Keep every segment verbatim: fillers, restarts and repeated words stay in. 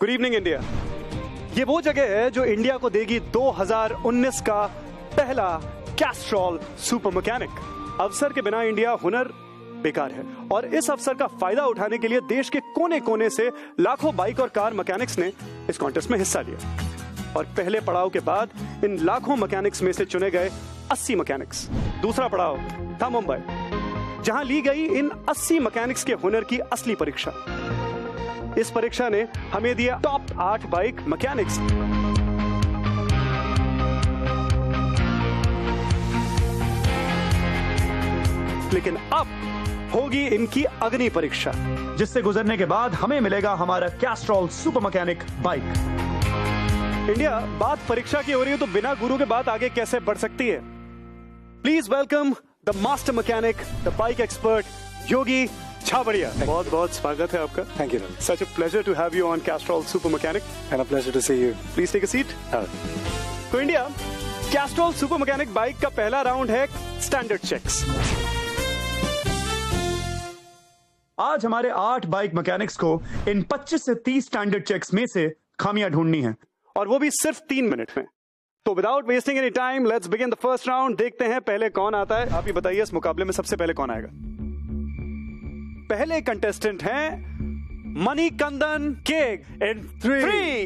Good evening India. ये वो जगह है जो इंडिया को देगी दो हज़ार उन्नीस का पहला कैस्ट्रॉल सुपर मैकेनिक। अवसर के बिना इंडिया हुनर बेकार है और इस अवसर का फायदा उठाने के लिए देश के कोने कोने से लाखों बाइक और कार मैकेनिक्स ने इस कॉन्टेस्ट में हिस्सा लिया और पहले पड़ाव के बाद इन लाखों मैकेनिक्स में से चुने गए अस्सी मैकेनिक्स। दूसरा पड़ाव था मुंबई, जहां ली गई इन अस्सी मैकेनिक्स के हुनर की असली परीक्षा। इस परीक्षा ने हमें दिया टॉप आठ बाइक मैकेनिक्स। लेकिन अब होगी इनकी अग्नि परीक्षा, जिससे गुजरने के बाद हमें मिलेगा हमारा Castrol super mechanic bike. India, बात परीक्षा की हो रही है तो बिना गुरु के बात आगे कैसे बढ़ सकती है। Please welcome the master mechanic, the bike expert Yogi Chhabria. बहुत बहुत स्वागत है आपका। Thank you. Such a pleasure to have you on Castrol super mechanic. And a pleasure to see you. Please take a seat. तो India, Castrol super mechanic bike का पहला round है standard checks. आज हमारे आठ बाइक मैकेनिक्स को इन पच्चीस से तीस स्टैंडर्ड चेक्स में से खामियां ढूंढनी है और वो भी सिर्फ तीन मिनट में। तो without wasting any time let's begin the first round. देखते हैं पहले कौन आता है। आप ही बताइए इस मुकाबले में सबसे पहले कौन आएगा। पहले कंटेस्टेंट हैं मणिकंदन केग इन थ्री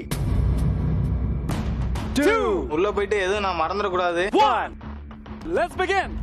टू उल्ला போயிட்டு எது நான் மறந்துட கூடாது। One let's begin.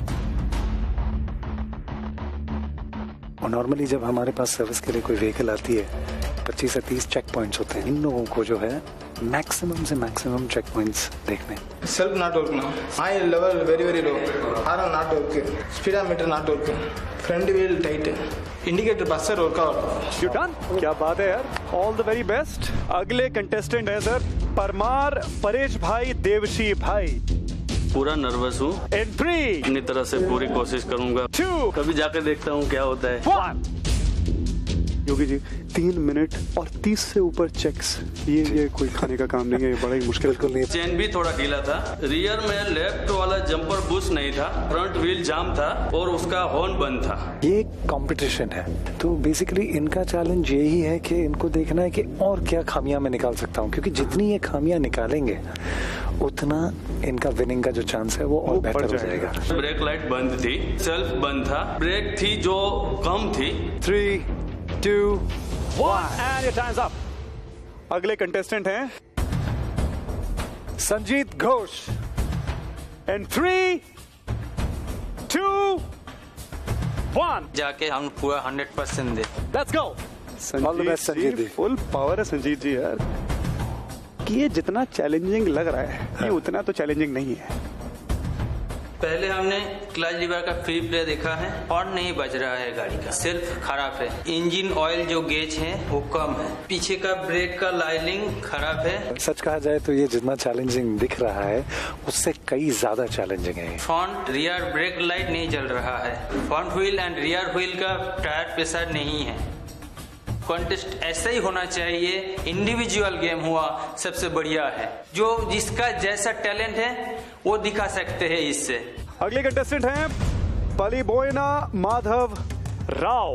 और नॉर्मली जब हमारे पास सर्विस के लिए कोई व्हीकल आती है पच्चीस से तीस चेक पॉइंट्स होते हैं। इन लोगों को जो है मैक्सिमम से मैक्सिमम चेक पॉइंट्स देखने। सेल्फ नॉट वर्क ना, oil level very very low, horn not work, speedometer not work, front wheel tight, indicator buzzer work out. You done. क्या बात है यार, ऑल द वेरी बेस्ट। अगले contestant है sir Parmar Paresh bhai Devshi भाई। पूरा नर्वस हूँ। इन थ्री अपनी तरह से पूरी कोशिश करूंगा। टू कभी जाकर देखता हूँ क्या होता है। वन। योगी जी, तीन मिनट और तीस से ऊपर चेक्स, ये ये कोई खाने का काम नहीं है, ये बड़ा ही मुश्किल। बिल्कुल नहीं। चेन भी थोड़ा ढीला था, रियर में लेफ्ट वाला जंपर बुश नहीं था, फ्रंट व्हील जाम था और उसका हॉर्न बंद था। ये कंपटीशन है तो बेसिकली इनका चैलेंज यही है कि इनको देखना है कि और क्या खामियां मैं निकाल सकता हूँ, क्योंकि जितनी ये खामियां निकालेंगे उतना इनका विनिंग का जो चांस है वो और बेहतर हो जाएगा। ब्रेक लाइट बंद थी, सेल्फ बंद था, ब्रेक थी जो कम थी। Three two one and your time's up. अगले कंटेस्टेंट हैं Sanjeet Ghosh in three two one. जाके हम पूरा हंड्रेड परसेंट दे। Let's go. All the best, Sanjeet ji. Full power है संजीत जी यार। कि ये जितना चैलेंजिंग लग रहा है ये उतना तो चैलेंजिंग नहीं है। पहले हमने क्लच लीवर का फ्री प्ले देखा है और नहीं बज रहा है गाड़ी का, सिर्फ खराब है। इंजन ऑयल जो गेज है वो कम है, पीछे का ब्रेक का लाइनिंग खराब है। सच कहा जाए तो ये जितना चैलेंजिंग दिख रहा है उससे कई ज्यादा चैलेंजिंग है। फ्रंट रियर ब्रेक लाइट नहीं जल रहा है, front wheel and rear wheel का टायर प्रेशर नहीं है। कॉन्टेस्ट ऐसा ही होना चाहिए, इंडिविजुअल गेम हुआ सबसे बढ़िया है। जो जिसका जैसा टैलेंट है वो दिखा सकते हैं इससे। अगले कंटेस्टेंट हैं पलिबोइना माधव राव।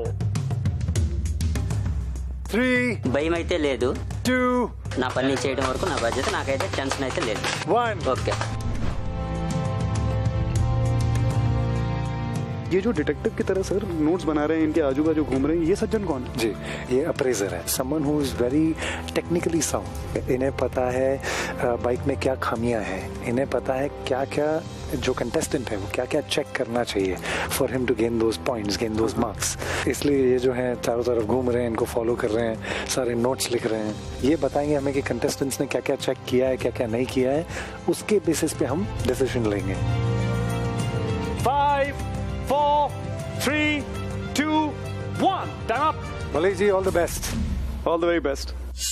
थ्री భయమైతే లేదు, टू నా పని చేయడం వరకు నా బాధ్యత, నాకైతే టెన్షన్ అయితే లేదు। वन। ఓకే। ये जो डिटेक्टिव की तरह सर नोट्स बना रहे हैं, इनके आजू बाजू घूम रहे हैं, ये सज्जन कौन है? जी, ये अप्रेजर है, someone who is very technically sound. इन्हें पता है बाइक में क्या खामियां हैं, इन्हें पता है क्या क्या जो कंटेस्टेंट है वो क्या क्या चेक करना चाहिए for him to gain those points, gain those marks. इसलिए ये जो है चारों तरफ घूम रहे हैं, इनको फॉलो कर रहे हैं, सारे नोट्स लिख रहे हैं। ये बताएंगे हमें कि कंटेस्टेंट्स ने क्या क्या चेक किया है, क्या क्या नहीं किया है, उसके बेसिस पे हम डिसीजन लेंगे। Five four three two one. Time up. Malik ji, all the best. All the very best.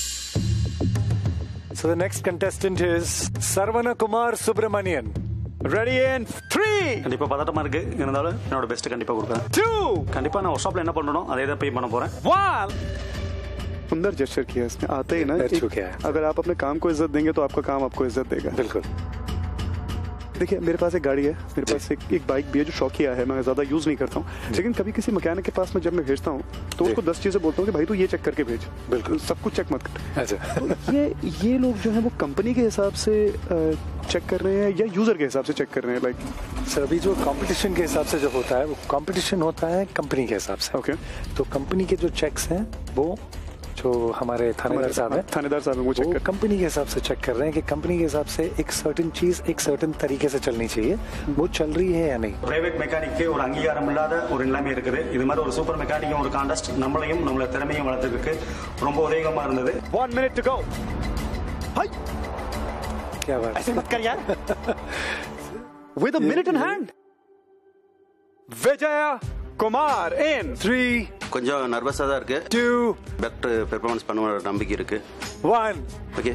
So the next contestant is Sarvana Kumar Subramanian. Ready in three கண்டிப்பா பதட்டமா இருக்கு, இருந்தாலும் என்னோட பெஸ்ட் கண்டிப்பா கொடுப்பேன்। two கண்டிப்பா நான் ஒர்க் ஷாப்ல என்ன பண்ணணும் அதே தான் பே பண்ண போறேன்। one। सुंदर जेस्चर किया इसने। आते ही ना, कर चुके हैं। अगर आप अपने काम को इज्जत देंगे तो आपका काम आपको इज्जत देगा। बिल्कुल। देखिए मेरे पास एक गाड़ी है, मेरे पास एक, एक बाइक भी है जो शौकिया है, मैं ज्यादा यूज नहीं करता हूँ, लेकिन कभी किसी मैकेनिक के पास में जब मैं भेजता हूँ तो उसको दस चीजें बोलता हूँ कि भाई तू ये चेक करके भेज, बिल्कुल सब कुछ चेक मत कर। अच्छा, तो ये ये लोग जो है वो कंपनी के हिसाब से चेक कर रहे हैं या यूजर के हिसाब से चेक कर रहे हैं? लाइक सर अभी जो कंपटीशन के हिसाब से जो होता है वो कंपटीशन होता है कंपनी के हिसाब से। ओके, तो कंपनी के जो चेक्स हैं वो जो हमारे थानेदार साहब हैं थानेदार साहब वो चेक वो कर कंपनी के हिसाब से चेक कर रहे हैं कि कंपनी के हिसाब से एक सर्टेन चीज एक सर्टेन तरीके से चलनी चाहिए, वो चल रही है या नहीं। பிரைவேட் மெக்கானிக்கு ஒரு அங்கீகாரம் இல்லாத ஒரு நிலைமை இருக்குது. இது மாதிரி ஒரு சூப்பர் மெக்கானிக்கும் ஒரு கான்டெஸ்ட் நம்மளையும் நம்மளோட திறமையும் வளர்த்துறதுக்கு ரொம்ப உதவிகரமா இருந்தது. One minute to go. हाय क्या बात, ऐसे मत कर यार. With a minute in hand, Vijaya Kumar in three கொஞ்சம் நர்வஸா தான் இருக்கு. two பெட்டர் பெர்ஃபார்மன்ஸ் பண்ணுற நம்பிக்கை இருக்கு. one okay.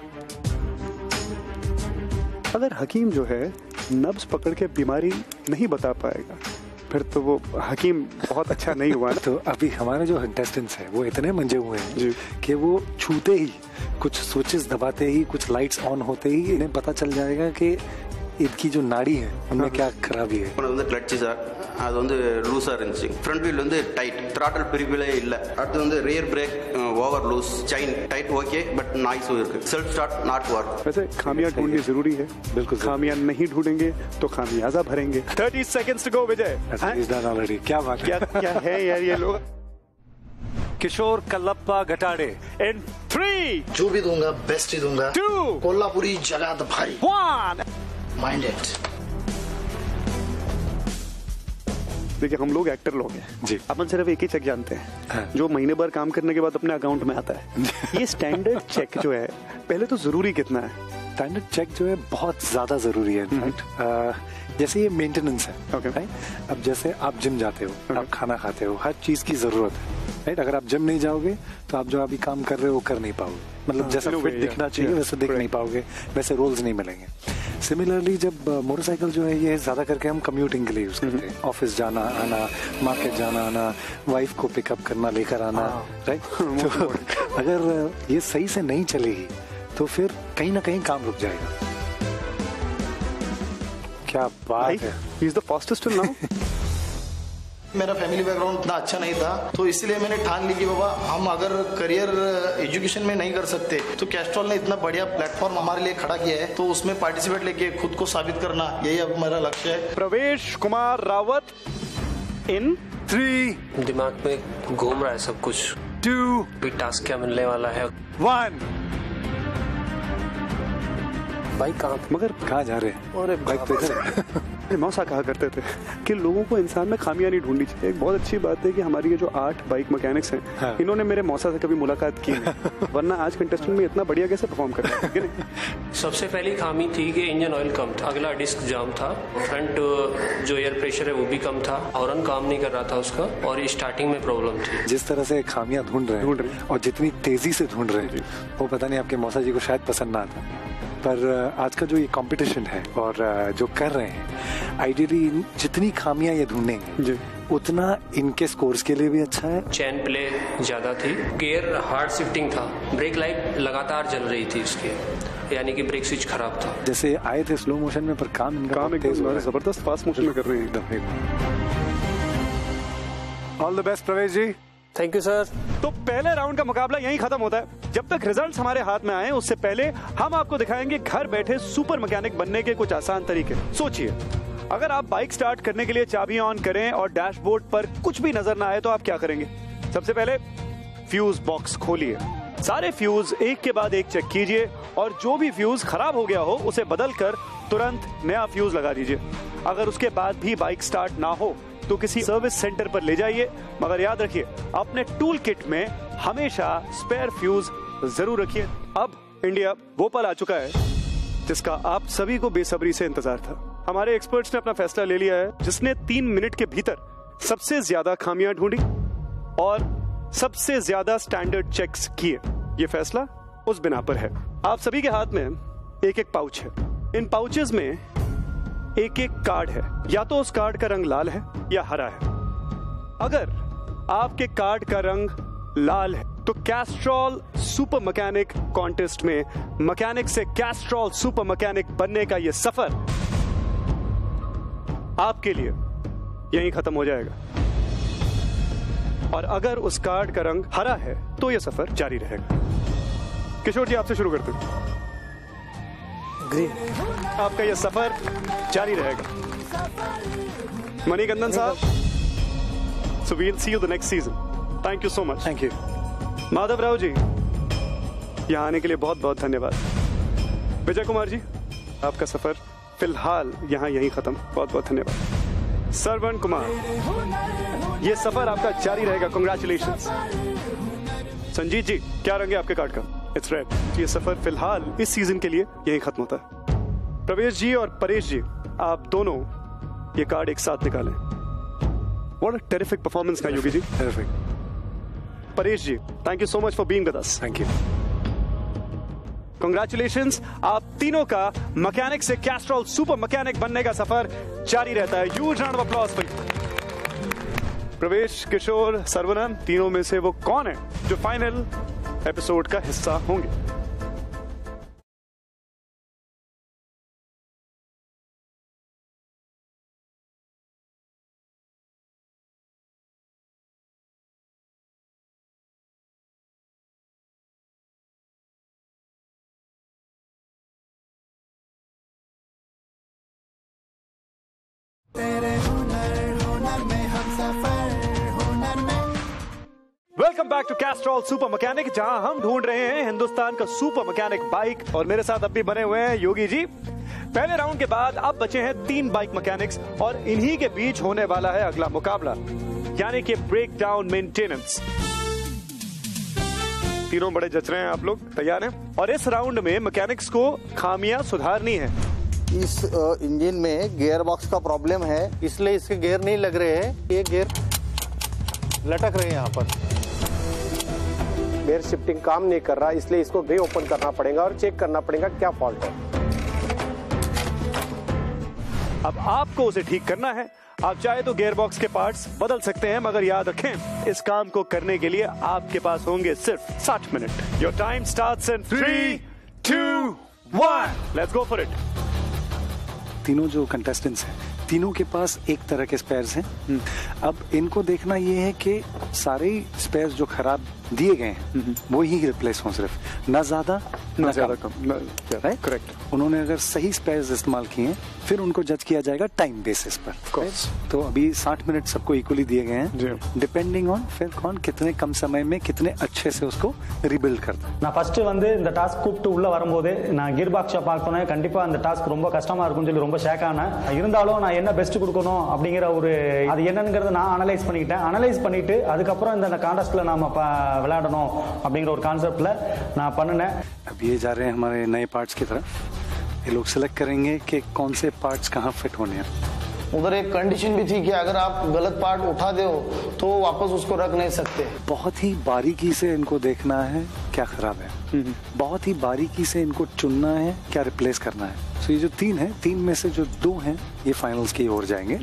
अगर हकीम जो है नब्ज पकड़ के बीमारी नहीं बता पाएगा फिर तो वो हकीम बहुत अच्छा नहीं हुआ ना. तो अभी हमारे जो इंटेस्टिन्स है वो इतने मंजे हुए हैं कि वो छूते ही, कुछ स्विचेस दबाते ही, कुछ लाइट्स ऑन होते ही इन्हें पता चल जाएगा कि इनकी जो नाड़ी है उनमें क्या खराबी है. வந்து கிளட்ச் சார் அது வந்து லூஸா இருந்துச்சு. ஃப்ரண்ட் வீல் வந்து டைட், த்ராட்டல் பிரிபிளே இல்ல. அடுத்து வந்து rear brake over loose, chain tight okay but நாய்ஸும் இருக்கு. Self start not work. वैसे खामियां ढूंढनी जरूरी है. बिल्कुल, खामियां नहीं ढूंढेंगे तो खामियाजा भरेंगे. Thirty seconds to go Vijay. Already क्या बात क्या क्या है यार ये लोग. किशोर कल्लप्पा घटाड़े इन थ्री जो भी दूंगा बेस्ट ही दूंगा. टू कोल्हापुरी जगह द भारी वन माइंड इट. देखिए हम लोग एक्टर लोग हैं जी, अपन सिर्फ एक ही चेक जानते हैं हाँ. जो महीने भर काम करने के बाद अपने अकाउंट में आता है. ये स्टैंडर्ड चेक जो है पहले तो जरूरी कितना है? स्टैंडर्ड चेक जो है बहुत ज्यादा जरूरी है. इनफैक्ट जैसे ये मेंटेनेंस है. okay. राइट, अब जैसे आप जिम जाते हो, okay. आप खाना खाते हो, हर चीज की जरूरत है. राइट, अगर आप जिम नहीं जाओगे तो आप जो अभी काम कर रहे हो वो कर नहीं पाओगे. मतलब जैसा फिट दिखना चाहिए वैसे दिख नहीं पाओगे, वैसे रोल्स नहीं मिलेंगे. सिमिलरली जब मोटरसाइकिल जो है ये ज्यादा करके हम कम्यूटिंग के लिए यूज करते हैं. ऑफिस जाना आना, मार्केट जाना आना, वाइफ को पिकअप करना, लेकर आना. राइट, तो अगर ये सही से नहीं चलेगी तो फिर कहीं ना कहीं काम रुक जाएगा. क्या बात है. He is the fastest till now. मेरा फैमिली बैकग्राउंड इतना अच्छा नहीं था, तो इसलिए मैंने ठान ली कि बाबा हम अगर करियर एजुकेशन में नहीं कर सकते तो कैस्ट्रॉल ने इतना बढ़िया प्लेटफॉर्म हमारे लिए खड़ा किया है, तो उसमें पार्टिसिपेट लेके खुद को साबित करना यही अब मेरा लक्ष्य है. प्रवेश कुमार रावत इन थ्री दिमाग में घूम रहा है सब कुछ. टू भी टास्क क्या मिलने वाला है. वन भाई कहाँ मगर कहाँ जा रहे हैं? और बाइक पे इधर. मौसा कहा करते थे कि लोगों को इंसान में खामियां नहीं ढूंढनी चाहिए. एक बहुत अच्छी बात है कि हमारी ये जो आठ बाइक मैकेनिक्स हैं हाँ. इन्होंने मेरे मौसा से कभी मुलाकात की नहीं, वरना आज कंटेस्टेंट में इतना बढ़िया कैसे परफॉर्म कर रहे हैं. सबसे पहली खामी थी कि इंजन ऑयल कम था, अगला डिस्क जाम था, फ्रंट जो एयर प्रेशर है वो भी कम था, हॉर्न काम नहीं कर रहा था उसका, और स्टार्टिंग में प्रॉब्लम थी. जिस तरह से खामियां ढूंढ रहे ढूंढ रहे हैं और जितनी तेजी से ढूंढ रहे हैं वो पता नहीं आपके मौसा जी को शायद पसंद ना आता. पर आज का जो ये कंपटीशन है और जो कर रहे हैं, आइडियली जितनी खामियां ये ढूंढेंगे उतना इनके स्कोर्स के लिए भी अच्छा है. चैन प्ले ज्यादा थी, गियर हार्ड शिफ्टिंग था, ब्रेक लाइट लगातार जल रही थी इसके, यानी कि ब्रेक स्विच खराब था. जैसे आए थे स्लो मोशन में पर काम इनका काम एकदम जबरदस्त फास्ट मोशन में कर रहे हैं एकदम. ऑल द बेस्ट प्रवेश जी. Thank you sir. तो पहले राउंड का मुकाबला यहीं खत्म होता है. जब तक रिजल्ट्स हमारे हाथ में आए उससे पहले हम आपको दिखाएंगे घर बैठे सुपर मैकेनिक बनने के कुछ आसान तरीके. सोचिए, अगर आप बाइक स्टार्ट करने के लिए चाबी ऑन करें और डैशबोर्ड पर कुछ भी नजर ना आए तो आप क्या करेंगे? सबसे पहले फ्यूज बॉक्स खोलिए, सारे फ्यूज एक के बाद एक चेक कीजिए और जो भी फ्यूज खराब हो गया हो उसे बदल कर तुरंत नया फ्यूज लगा दीजिए. अगर उसके बाद भी बाइक स्टार्ट ना हो तो किसी सर्विस सेंटर पर ले जाइए, मगर याद रखिए अपने टूल किट में हमेशा स्पेयर फ्यूज जरूर रखिए. अब इंडिया वो पल आ चुका है जिसका आप सभी को बेसब्री से इंतजार था. हमारे एक्सपर्ट्स ने अपना फैसला ले लिया है. जिसने तीन मिनट के भीतर सबसे ज्यादा खामियां ढूंढी और सबसे ज्यादा स्टैंडर्ड चेक्स किए, ये फैसला उस बिना पर है. आप सभी के हाथ में एक एक पाउच है. इन पाउचेस में एक एक कार्ड है. या तो उस कार्ड का रंग लाल है या हरा है. अगर आपके कार्ड का रंग लाल है तो कैस्ट्रॉल सुपर मैकेनिक कॉन्टेस्ट में मैकेनिक से कैस्ट्रॉल सुपर मैकेनिक बनने का यह सफर आपके लिए यहीं खत्म हो जाएगा, और अगर उस कार्ड का रंग हरा है तो यह सफर जारी रहेगा। किशोर जी, आपसे शुरू करते हैं। ग्रीन। आपका यह सफर जारी रहेगा। मणिकंदन साहब, so we'll see you the next season. Thank you so much. Thank you. Madhav Rao ji, यहाँ आने के लिए बहुत बहुत धन्यवाद। विजय कुमार जी, आपका सफर फिलहाल यहाँ यहीं खत्म। बहुत बहुत धन्यवाद। सरवण कुमार, ये सफर आपका जारी रहेगा। कांग्रेचुलेशंस। संजीत जी, क्या रंग है आपके कार्ड का? It's red. ये सफर फिलहाल इस सीजन के लिए यहीं खत्म होता है। प्रवेश जी और परेश जी, आप दोनों ये कार्ड एक साथ निकालें। व्हाट अ टेरिफिक परफॉर्मेंस का Yogi ji. Terrific. Paresh ji, thank you so much for being with us. Thank you. Congratulations, आप तीनों का मैकेनिक से कैस्ट्रॉल सुपर मैकेनिक बनने का सफर जारी रहता है। Huge round of applause for you. Pravesh, Kishore, Saravanan, तीनों में से वो कौन है जो फाइनल एपिसोड का हिस्सा होंगे? Welcome back to Castrol super mechanic, जहां हम ढूंढ रहे हैं हिंदुस्तान का सुपर मैकेनिक बाइक, और मेरे साथ अब भी बने हुए हैं योगी जी। पहले राउंड के बाद अब बचे हैं तीन बाइक मैकेनिक्स, और इन्हीं के बीच होने वाला है अगला मुकाबला, यानी कि ब्रेक डाउन मेंटेनेंस। तीनों बड़े जच रहे हैं, आप लोग तैयार हैं? और इस राउंड में मैकेनिक्स को खामियां सुधारनी है। इस इंजन में गियर बॉक्स का प्रॉब्लम है, इसलिए इसके गियर नहीं लग रहे हैं। ये गियर लटक रहे हैं यहाँ पर। गियर शिफ्टिंग काम नहीं कर रहा, इसलिए इसको री ओपन करना पड़ेगा और चेक करना पड़ेगा क्या फॉल्ट है। अब आपको उसे ठीक करना है। आप चाहे तो गियर बॉक्स के पार्ट्स बदल सकते हैं, मगर याद रखें, इस काम को करने के लिए आपके पास होंगे सिर्फ साठ मिनट। Your time starts in three two one, let's go for it. तीनों जो कंटेस्टेंट्स हैं, तीनों के पास एक तरह के स्पेयर्स हैं। अब इनको देखना ये है कि सारे स्पेयर्स जो खराब दिए गए हैं वो ही रिप्लेस हों, सिर्फ ना ज्यादा ना ज्यादा कम। करेक्ट। उन्होंने अगर सही स्पेयर्स इस्तेमाल किए हैं, फिर उनको जज किया जाएगा टाइम बेसिस पर। तो अभी साठ मिनट सबको इक्वली दिए गए हैं, डिपेंडिंग ऑन फिर कौन कितने कम समय में कितने अच्छे से उसको रिबिल्ड करता है। நான் ஃபர்ஸ்ட் வந்து இந்த டாஸ்க் கூப்பிட்டு உள்ள வரும்போது நான் கியர் பாக்ஸை பார்த்தோன்னே கண்டிப்பா அந்த டாஸ்க் ரொம்ப கஷ்டமா இருக்கும்னு சொல்லி ரொம்ப ஷேக் ஆனேன். இருந்தாலும் நான் என்ன பெஸ்ட் கொடுக்கணும் அப்படிங்கிற ஒரு அது என்னங்கிறத நான் அனலைஸ் பண்ணிக்கிட்டேன். அனலைஸ் பண்ணிட்டு அதுக்கப்புறம் இந்த கான்டெஸ்ட்ல நாம விளையாடணும் அப்படிங்கிற ஒரு கான்செப்ட்ல நான் பண்ணினேன். अब ये जा रहे हैं हमारे नए पार्ट्स की तरफ। ये लोग सिलेक्ट करेंगे कि कौन से पार्ट्स कहाँ फिट होने हैं। उधर एक कंडीशन भी थी कि अगर आप गलत पार्ट उठा दो तो वापस उसको रख नहीं सकते। बहुत ही बारीकी से इनको देखना है क्या खराब है, बहुत ही बारीकी से इनको चुनना है क्या रिप्लेस करना है। तो ये जो तीन है, तीन में से जो दो हैं ये फाइनल्स की ओर जाएंगे।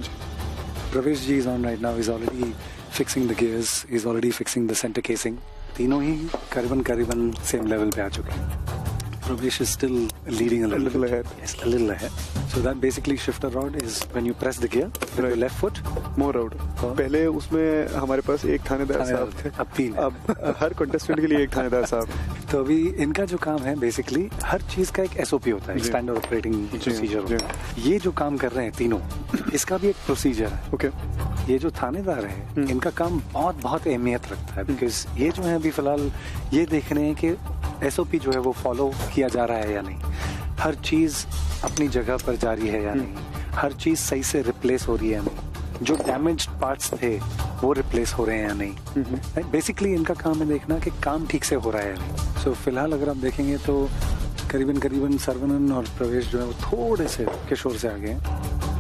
Pravesh ji is on right now, is already fixing the gears, is already fixing the centre casing. तीनों ही करीबन करीबन सेम लेवल पे आ चुके हैं। Pravesh is still leading a little, a little ahead. Yes, a little ahead. So that basically shifter rod is when you press the gear with right. your left foot. More rod. पहले उसमें हमारे पास एक थानेदार साहब थे, अब तीन। अब हर कंटेस्टेंट के लिए एक थानेदार साहब। तो अभी इनका जो काम है बेसिकली हर चीज का एक एसओपी होता है, स्टैंडर्ड ऑपरेटिंग प्रोसीजर होता है। ये जो काम कर रहे हैं तीनों, इसका भी एक प्रोसीजर है। ओके। ये जो थानेदार है इनका काम बहुत बहुत अहमियत रखता है, बिकॉज ये जो है अभी फिलहाल ये देख रहे हैं कि एसओपी जो है वो फॉलो किया जा रहा है या नहीं, हर चीज अपनी जगह पर जारी है या नहीं, हर चीज सही से रिप्लेस हो रही है या नहीं, जो डैमेज्ड पार्ट्स थे वो रिप्लेस हो रहे हैं या नहीं। बेसिकली इनका काम है देखना कि काम ठीक से हो रहा है या नहीं। सो so, फिलहाल अगर आप देखेंगे तो करीबन करीबन सर्वनन और प्रवेश जो है वो थोड़े से किशोर से आगे हैं।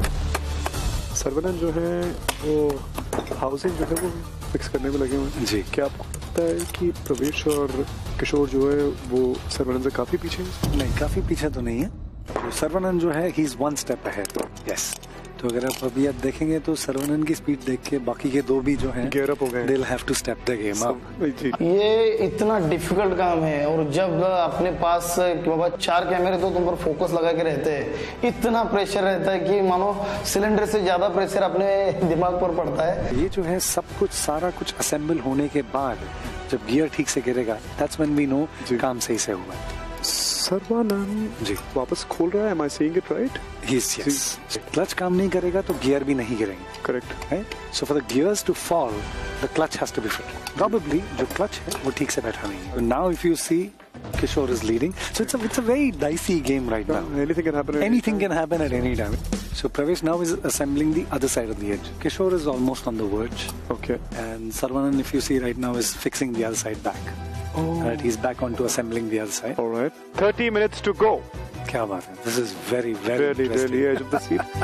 सर्वनन जो है वो हाउसिंग जो है वो फिक्स करने में लगे हुए हैं। जी। क्या आपको पता है कि प्रवेश और किशोर जो है वो सर्वनन से काफी पीछे है? नहीं, काफी पीछे तो नहीं है। सर्वनन जो है he is one step ahead. Yes, तो अगर आप अभी आप देखेंगे तो सर्वनन की स्पीड देख के बाकी के दो भी जो हैं गियर अप हो गए, they'll have to step the game up। ये इतना डिफिकल्ट काम है और जब अपने पास बाबा चार कैमरे तो तुम पर फोकस लगा के रहते हैं, इतना प्रेशर रहता है कि मानो सिलेंडर से ज्यादा प्रेशर अपने दिमाग पर पड़ता है। ये जो है सब कुछ सारा कुछ असेंबल होने के बाद जब गियर ठीक से गिरेगा that's when we know काम सही से हुआ। सर्वानंद जी वापस खोल रहा है, am I seeing it right? Yes, yes. Clutch काम नहीं करेगा तो गियर भी नहीं गिरेंगे। Correct. Right? So for the gears to fall, the clutch has to be fit. Probably जो clutch है वो ठीक से बैठा नहीं है। Now if you see Kishore is leading, so it's a it's a very dicey game right now. Anything can happen. Anything can happen at any time. So Pravesh now is assembling the other side of the edge. Kishore is almost on the verge. Okay. And Sarvanan, if you see right now, is fixing the other side back. Oh. Right, he's back onto assembling the other side. All right. thirty minutes to go. क्या बात है? This is very very really interesting. really edge of the seat.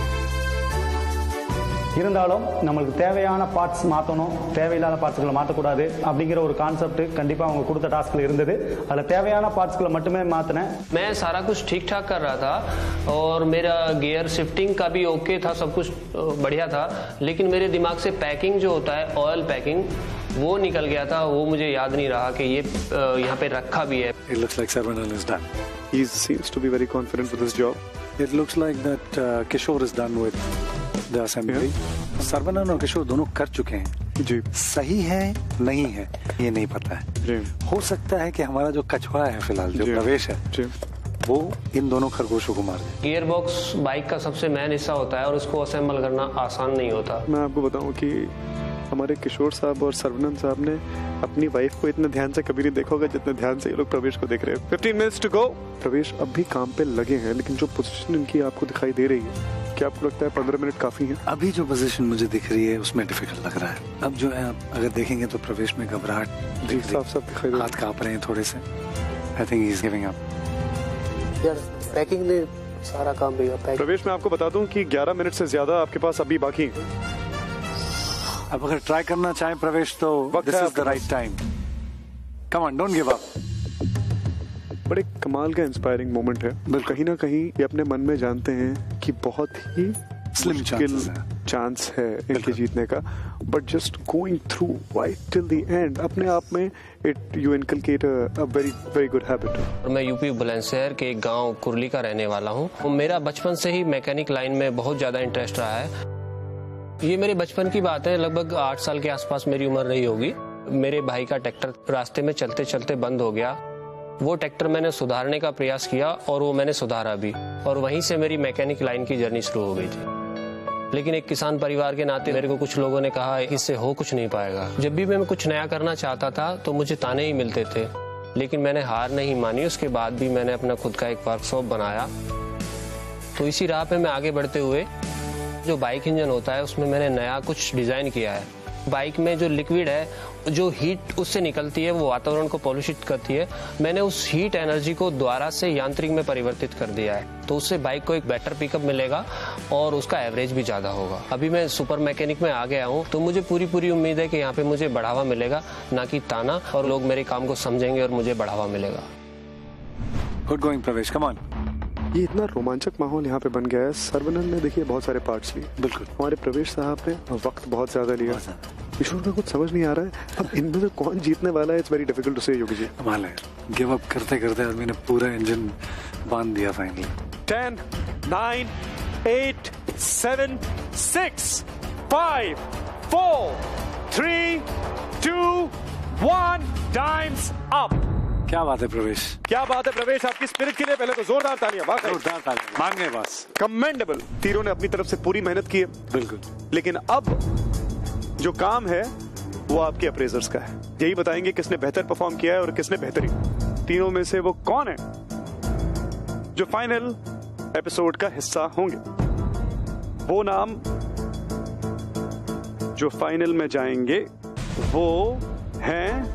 இருந்தாலும் நம்மளுக்கு தேவையான parts மாற்றணும், தேவையில்லாத பார்ட்ஸ்களை மாற்றக்கூடாது அப்படிங்கிற ஒரு கான்செப்ட் கண்டிப்பாக அவங்க கொடுத்த டாஸ்கில் இருந்தது। அதில் தேவையான பார்ட்ஸ்களை மட்டுமே மாற்றினேன்। मैं सारा कुछ ठीक ठाक कर रहा था और मेरा गियर शिफ्टिंग का भी ओके था, सब कुछ बढ़िया था, लेकिन मेरे दिमाग से पैकिंग जो होता है ऑयल पैकिंग वो निकल गया था। वो मुझे याद नहीं रहा कि ये यहाँ पे रखा भी है। It looks like Sarvanan is done. He seems to be very confident with his job. It looks like that uh, Kishore is done with the assembly. Saravanan और किशोर दोनों कर चुके हैं जी। सही है नहीं है ये नहीं पता है जी। हो सकता है कि हमारा जो कछुआ है फिलहाल जो प्रवेश है जी। वो इन दोनों खरगोशों को मार दे। गियर बॉक्स बाइक का सबसे मेन हिस्सा होता है और उसको असेंबल करना आसान नहीं होता। मैं आपको बताऊं कि हमारे किशोर साहब और सर्वनन साहब ने अपनी वाइफ को इतने ध्यान से कभी नहीं देखा होगा जितने ध्यान से ये लोग प्रवेश को देख रहे हैं। Fifteen minutes to go. Pravesh अब भी काम पे लगे हैं, लेकिन जो पोजीशन इनकी आपको दिखाई दे रही है, क्या आपको लगता है पंद्रह मिनट काफी है? अभी जो पोजीशन मुझे दिख रही है उसमें डिफिकल्ट लग रहा है। अब जो है आप अगर देखेंगे तो प्रवेश में घबराहट साफ साफ दिखाई दे, हाथ कांप रहे हैं थोड़े से। I think he is giving up. यार पैकिंग ने सारा काम भैया। प्रवेश मैं आपको बता दूं कि ग्यारह मिनट से ज्यादा आपके पास अभी बाकी है। अब अगर ट्राई करना चाहें प्रवेश तो this is the right time. Come on, don't give up. बड़े कमाल का इंस्पायरिंग मोमेंट है। कहीं ना कहीं ये अपने मन में जानते हैं कि बहुत ही स्लिम चांस है इनके जीतने का, but just going through right till the end अपने आप में it you inculcate a very very good habit. मैं यूपी बुलंदशहर के एक गांव कुरली का रहने वाला हूं। मेरा बचपन से ही मैकेनिक लाइन में बहुत ज्यादा इंटरेस्ट रहा है। ये मेरे बचपन की बात है, लगभग आठ साल के आसपास मेरी उम्र रही होगी। मेरे भाई का ट्रैक्टर रास्ते में चलते चलते बंद हो गया। वो ट्रैक्टर मैंने सुधारने का प्रयास किया और वो मैंने सुधारा भी, और वहीं से मेरी मैकेनिक लाइन की जर्नी शुरू हो गई थी। लेकिन एक किसान परिवार के नाते मेरे को कुछ लोगों ने कहा इससे हो कुछ नहीं पाएगा। जब भी मैं कुछ नया करना चाहता था तो मुझे ताने ही मिलते थे, लेकिन मैंने हार नहीं मानी। उसके बाद भी मैंने अपना खुद का एक वर्कशॉप बनाया। तो इसी राह पे मैं आगे बढ़ते हुए जो बाइक इंजन होता है उसमें मैंने नया कुछ डिजाइन किया है। बाइक में जो लिक्विड है, जो हीट उससे निकलती है वो वातावरण को पॉल्यूशित करती है। मैंने उस हीट एनर्जी को द्वारा से यांत्रिक में परिवर्तित कर दिया है, तो उससे बाइक को एक बेटर पिकअप मिलेगा और उसका एवरेज भी ज्यादा होगा। अभी मैं सुपर मैकेनिक में आ गया हूँ, तो मुझे पूरी पूरी उम्मीद है कि यहाँ पे मुझे बढ़ावा मिलेगा, ना कि ताना, और लोग मेरे काम को समझेंगे और मुझे बढ़ावा मिलेगा। गुड गोइंग प्रवेश, कम ऑन। ये इतना रोमांचक माहौल यहाँ पे बन गया है। सर्वनन ने देखिए बहुत सारे पार्ट्स लिए, बिल्कुल। हमारे प्रवेश साहब ने वक्त बहुत ज्यादा लिया। किशोर का कुछ समझ नहीं आ रहा है अब इनमें से कौन जीतने वाला है। इट्स वेरी डिफिकल्ट टू से योगी जी। कमाल है, गिव अप करते करते आदमी ने पूरा इंजन बांध दिया finally. Ten, nine, eight, seven, six, five, four, three, two, one, times up. क्या बात है प्रवेश, क्या बात है प्रवेश, आपकी स्पिरिट के लिए पहले तो जोरदार तालियां। जोरदार तालियां मांगे बस। कमेंडेबल, तीरों ने अपनी तरफ से पूरी मेहनत की है। बिल्कुल। लेकिन अब जो काम है वो आपके अप्रेजर्स का है। यही बताएंगे किसने बेहतर परफॉर्म किया है और किसने बेहतरीन। तीनों में से वो कौन है जो फाइनल एपिसोड का हिस्सा होंगे। वो नाम जो फाइनल में जाएंगे वो हैं,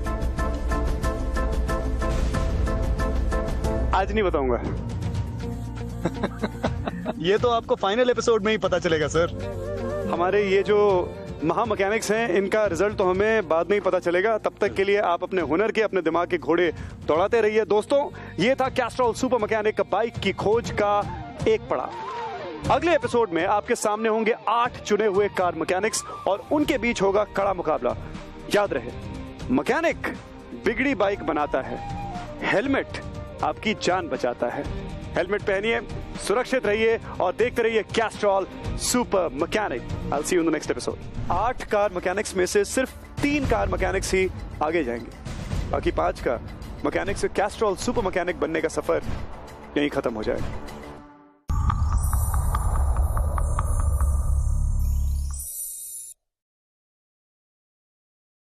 आज नहीं बताऊंगा ये तो आपको फाइनल एपिसोड में ही पता चलेगा सर। हमारे ये जो महा मैकेनिक्स हैं इनका रिजल्ट तो हमें बाद में ही पता चलेगा। तब तक के लिए आप अपने हुनर के, अपने दिमाग के घोड़े दौड़ाते रहिए। दोस्तों, ये था कैस्ट्रॉल सुपर मैकेनिक बाइक की खोज का एक पड़ाव। अगले एपिसोड में आपके सामने होंगे आठ चुने हुए कार मैकेनिक्स और उनके बीच होगा कड़ा मुकाबला। याद रहे, मैकेनिक बिगड़ी बाइक बनाता है, हेलमेट आपकी जान बचाता है। हेलमेट पहनिए, सुरक्षित रहिए और देखते रहिए Castrol super mechanic. I will see you in the next episode. आठ कार मैकेनिक्स में से सिर्फ तीन कार मैकेनिक्स ही आगे जाएंगे, बाकी पांच का मैकेनिक से कैस्ट्रॉल सुपर मैकेनिक बनने का सफर यहीं खत्म हो जाएगा।